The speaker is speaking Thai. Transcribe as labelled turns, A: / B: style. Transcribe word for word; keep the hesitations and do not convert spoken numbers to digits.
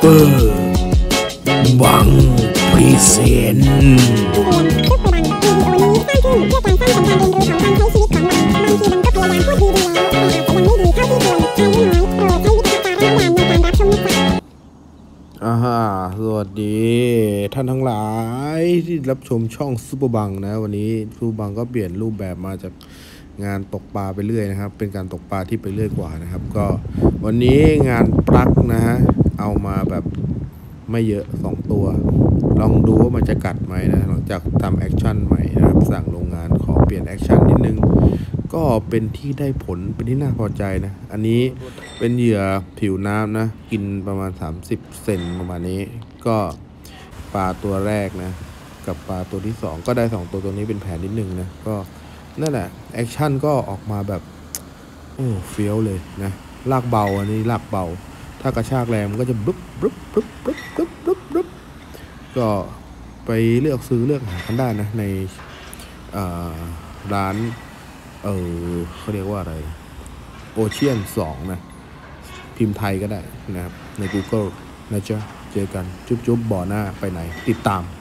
A: เปอร์บังพรีเซนต์
B: ซุปเปอร์บังวิดีโอนี้สร้างขึ้นเพื่อการสร้างสรรค์การเรียนรู้ของการใช้ชีวิตของเราบางทีมันก็พยายามพูดดีๆแล้วแต่อาจจะยังไม่ดีเท่าที่ควรอายุน้อยโปรดใช้วิจารณญาณในการรับชมนะคะ
A: อ่าฮะสวัสดีท่านทั้งหลายที่รับชมช่องซุปเปอร์บังนะวันนี้ซุปเปอร์บังก็เปลี่ยนรูปแบบมาจากงานตกปลาไปเรื่อยนะครับเป็นการตกปลาที่ไปเรื่อยกว่านะครับก็วันนี้งานปลั๊กนะฮะเอามาแบบไม่เยอะสองตัวลองดูว่ามันจะกัดไหมนะหลังจากทำแอคชั่นใหม่นะครับสั่งโรงงานขอเปลี่ยนแอคชั่นนิดนึงก็เป็นที่ได้ผลเป็นที่น่าพอใจนะอันนี้เป็นเหยื่อผิวน้ำนะกินประมาณสามสิบเซนประมาณนี้ก็ปลาตัวแรกนะกับปลาตัวที่สองก็ได้สองตัวตัวนี้เป็นแผนนิดนึงนะก็นั่นแหละแอคชั่นก็ออกมาแบบโอ้เฟี้ยวเลยนะลากเบาอันนี้ลากเบาถ้ากระชากแรงมันก็จะบึ๊บบึ๊บบึ๊บบึ๊บบึ๊บบึ๊บบึ๊บก็ไปเลือกซื้อเลือกหากันได้นะในร้านเออเขาเรียกว่าอะไรโอเชียนสองนะพิมพ์ไทยก็ได้นะครับใน Google นะจ๊ะเจอกันจุ๊บจุ๊บบ่อหน้าไปไหนติดตาม